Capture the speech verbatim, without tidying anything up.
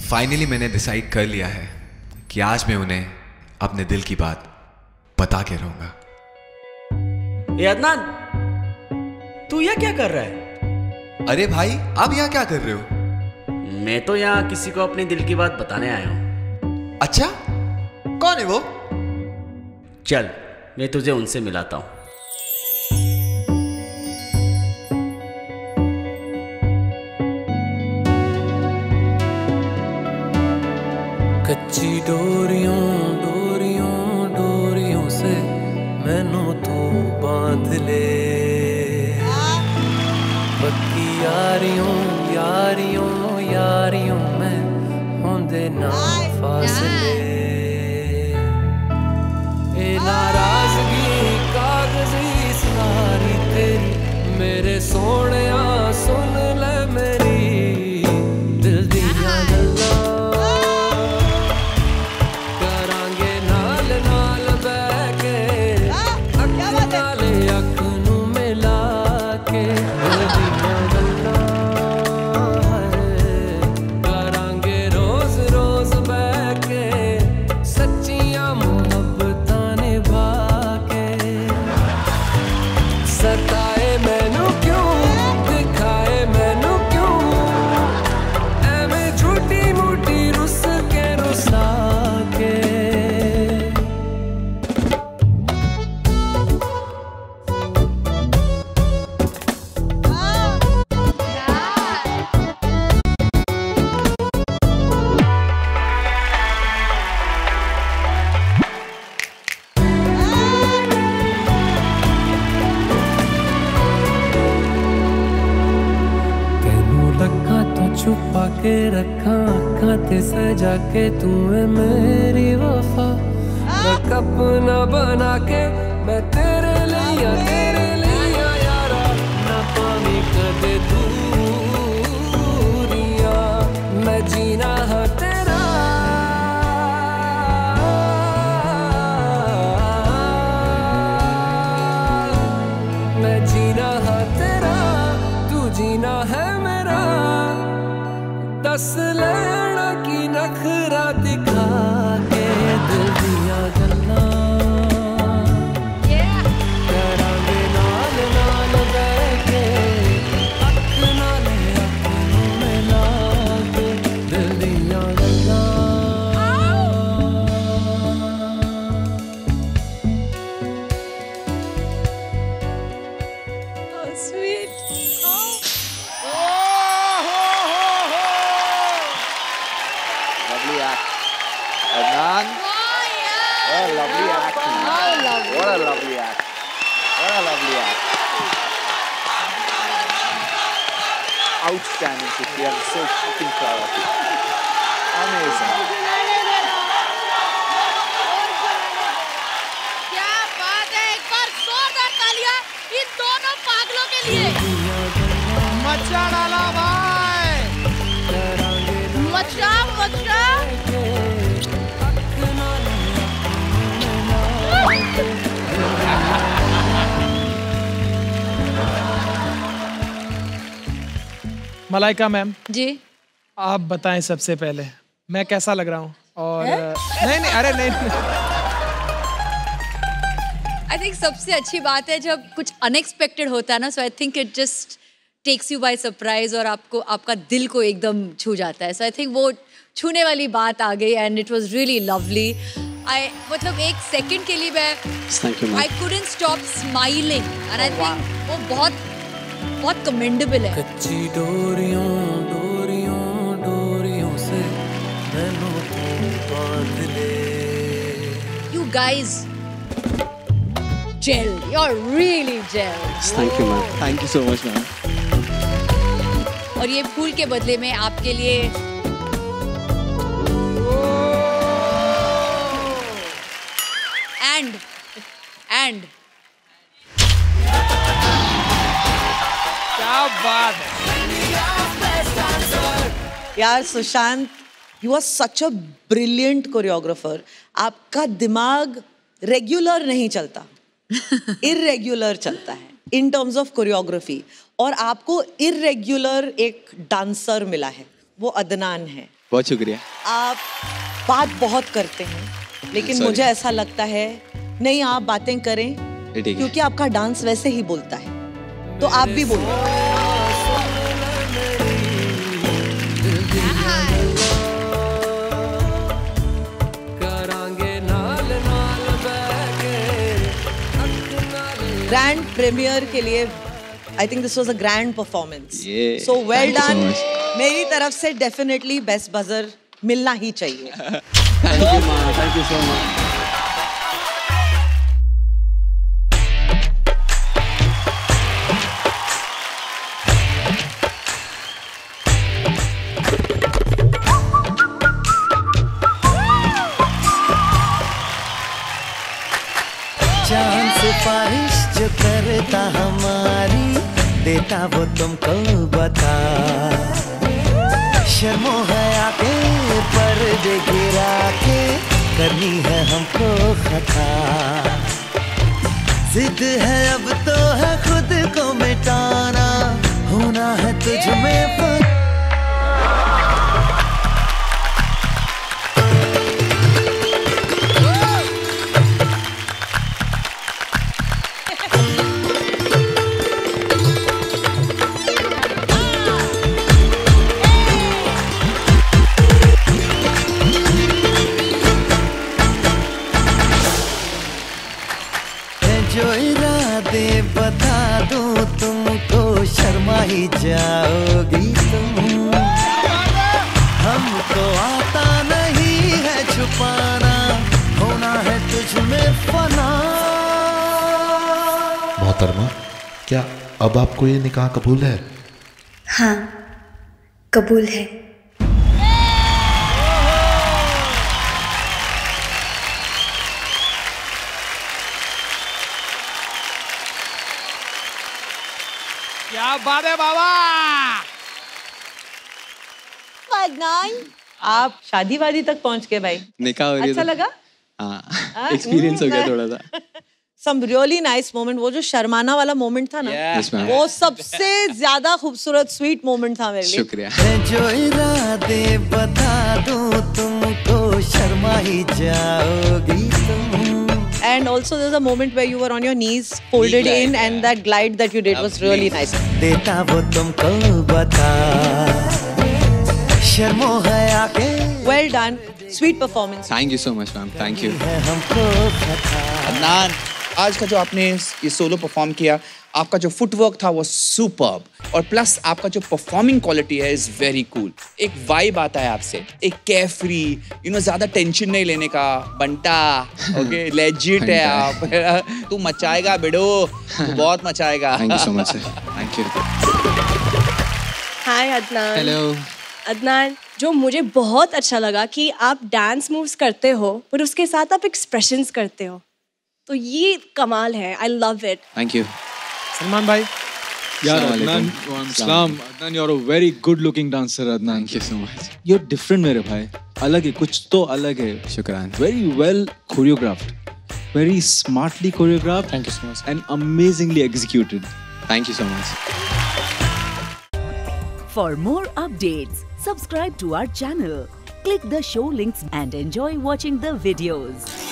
Finally मैंने decide कर लिया है कि आज मैं उन्हें अपने दिल की बात बता के रहूंगा। ए अदनान, तू यहाँ क्या कर रहा है? अरे भाई, आप यहाँ क्या कर रहे हो? मैं तो यहाँ किसी को अपने दिल की बात बताने आया हूँ। अच्छा, कौन है वो? चल, मैं तुझे उनसे मिलाता हूँ। कच्ची डोरियों डोरियों डोरियों से मैनू तू बांध ले, पक्की यारियों यारियों यारियों में होंदे ना फासले। ए नाराजगी कागजी सारी तेरी, मेरे सोहणिया सुन ले मेरी दिल दियां गल्लां। छुपा के रखा आँखां ते सजा के तू है मेरी वफा। रख अपना बना के मैं तेरे लिया तेरे लिया यारा, ना पावी कदे दूरियां, मैं जीना है तेरा। मैं जीना है तेरा, तू जीना है मेरा। दस लेना की नखरा दिखा के दिल दिया गल्लां, करांगे नाल नाल बैठे, अख नाल अख नूं मिला के दिल दिया गल्लां। Oh, sweet. Oh. Lovely act. Adnan. Oh, yeah. What a lovely act. How lovely. What a lovely act. What a lovely act. Outstanding, Sushi. I'm so fucking proud of you. Amazing. क्या बात है, एक बार जोरदार तालियां इन दोनों पागलों के लिए। मचा डाला भाई। मचा मचा। मलाइका मैम जी, आप बताएं सबसे पहले मैं कैसा लग रहा हूँ? और नहीं नहीं अरे नहीं, नहीं। आई थिंक सबसे अच्छी बात है जब कुछ अनएक्सपेक्टेड होता है ना, so I think it just takes you by surprise और आपको आपका दिल को एकदम छू जाता है। सो आई थिंक वो छूने वाली बात आ गई and it was really lovely. I मतलब एक सेकंड के लिए मैं I couldn't stop smiling and I think वो बहुत बहुत कमेंडेबल है। कच्ची डोरियों डोरियों डोरियों से मैनू तू बांध ले। You guys gel. You're really gel. Thank you, ma'am. Thank you so much, ma'am. और ये फूल के बदले में आपके लिए एंड एंड क्या बात है यार Sushant, you are such a brilliant choreographer. आपका दिमाग रेगुलर नहीं चलता, इरेग्युलर चलता है इन टर्म्स ऑफ कोरियोग्राफी। और आपको इरेग्युलर एक डांसर मिला है, वो अदनान है। बहुत शुक्रिया। आप बात बहुत करते हैं, लेकिन Sorry. मुझे ऐसा लगता है नहीं, आप बातें करें ठीक है। क्योंकि आपका डांस वैसे ही बोलता है, तो आप भी बोलिए। ग्रैंड प्रीमियर के लिए I think this was a grand performance, Yeah. So well Thank you so done. much. मेरी तरफ से डेफिनेटली बेस्ट बजर मिलना ही चाहिए। थैंक यू माँ, थैंक यू सो मच। जान सिफारिश जो करता हमारी, देता वो तुमको बता। शर्मो है आके पर्दे गिरा के, करनी है हमको खता। जिद है अब तो है खुद को मिटाना, होना है तुझ में पर। जो इरादे बता दूं तुमको, शर्मा ही जाओगी तुम। हमको आता नहीं है छुपाना, होना है तुझ में फना। मोहतरमा, क्या अब आपको ये निकाह कबूल है? हाँ, कबूल है। क्या बात है बाबा। अदनान, आप शादी वादी तक पहुंच गए भाई। निकाह हो गया अच्छा तो- लगा? हाँ, एक्सपीरियंस हो गया थोड़ा सा। Some really nice moment, वो जो शर्माना वाला मोमेंट था ना, Yes, ma'am. वो सबसे ज्यादा खूबसूरत स्वीट मोमेंट था मेरे लिए। शुक्रिया। जो इरादे बता दूं तुमको, शर्मा ही जाओगी तुम। And also there's a moment where you were on your knees, folded glide, in, and that glide that you did was really nice. देता वो तुमको बता, शर्मो है आके। Well done, sweet performance. Thank you so much ma'am, thank you. हमको खता। अदनान, आज का जो आपने ये सोलो परफॉर्म किया, आपका जो फुटवर्क था वो सुपर्ब, और प्लस आपका जो परफॉर्मिंग क्वालिटी है इज वेरी कूल। एक वाइब आता है आपसे, एक केयरफ्री, यू नो, ज्यादा टेंशन नहीं लेने का। बंटा, ओके, लेजिट है आप। तू मचाएगा बेडो, तू बहुत मचाएगा। Thank you so much sir, thank you. Hi Adnan. Hello. Adnan, जो मुझे बहुत अच्छा लगा कि आप डांस मूव्स करते हो पर उसके साथ आप एक्सप्रेशंस करते हो, तो ये कमाल है। I love it. Thank you. Salman भाई। यार अदनान, सलाम Adnan, you are a very good looking dancer Adnan. Thank you so much. You are different मेरे भाई, अलग है, कुछ तो अलग है। शुक्रिया। Very well choreographed, very smartly choreographed. Thank you so much. And amazingly executed. Thank you so much. For more updates, subscribe to our channel, click the show links and enjoy watching the videos.